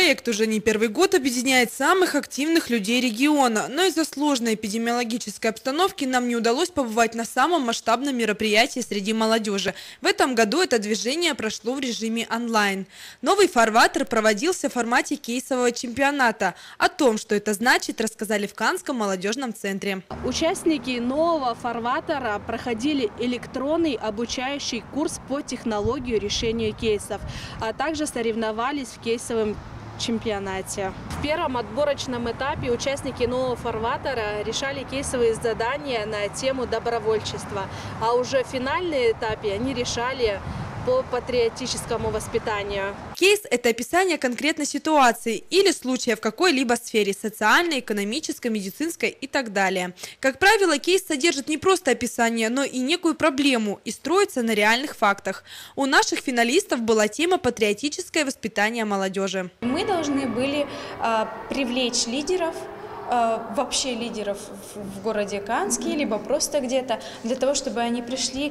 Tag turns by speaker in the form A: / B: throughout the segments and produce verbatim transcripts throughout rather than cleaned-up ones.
A: Проект уже не первый год объединяет самых активных людей региона, но из-за сложной эпидемиологической обстановки нам не удалось побывать на самом масштабном мероприятии среди молодежи. В этом году это движение прошло в режиме онлайн. Новый фарватер проводился в формате кейсового чемпионата. О том, что это значит, рассказали в Канском молодежном центре.
B: Участники нового фарватера проходили электронный обучающий курс по технологии решения кейсов, а также соревновались в кейсовом чемпионате. В первом отборочном этапе участники нового фарватера решали кейсовые задания на тему добровольчества, а уже в финальном этапе они решали по патриотическому воспитанию.
A: Кейс – это описание конкретной ситуации или случая в какой-либо сфере – социальной, экономической, медицинской и так далее. Как правило, кейс содержит не просто описание, но и некую проблему и строится на реальных фактах. У наших финалистов была тема «Патриотическое воспитание молодежи».
C: Мы должны были а, привлечь лидеров, вообще лидеров в городе Канске, либо просто где-то, для того, чтобы они пришли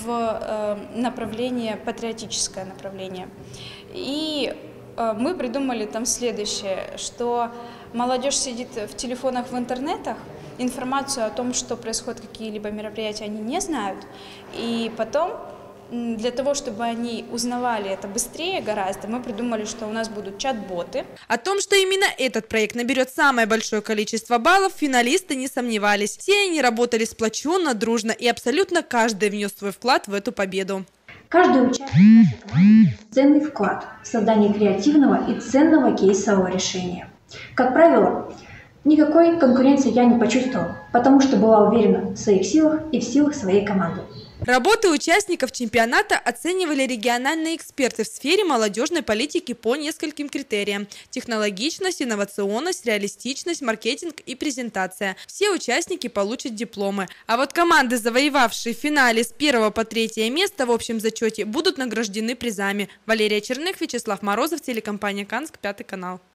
C: в направление, патриотическое направление. И мы придумали там следующее, что молодежь сидит в телефонах, в интернетах, информацию о том, что происходят какие-либо мероприятия, они не знают, и потом для того, чтобы они узнавали это быстрее гораздо, мы придумали, что у нас будут чат-боты.
A: О том, что именно этот проект наберет самое большое количество баллов, финалисты не сомневались. Все они работали сплоченно, дружно, и абсолютно каждый внес свой вклад в эту победу.
D: Каждый участник нашей команды – ценный вклад в создание креативного и ценного кейсового решения. Как правило, никакой конкуренции я не почувствовала, потому что была уверена в своих силах и в силах своей команды.
A: Работы участников чемпионата оценивали региональные эксперты в сфере молодежной политики по нескольким критериям: технологичность, инновационность, реалистичность, маркетинг и презентация. Все участники получат дипломы. А вот команды, завоевавшие в финале с первого по третье место в общем зачете, будут награждены призами. Валерия Черных, Вячеслав Морозов, телекомпания Канск, Пятый канал.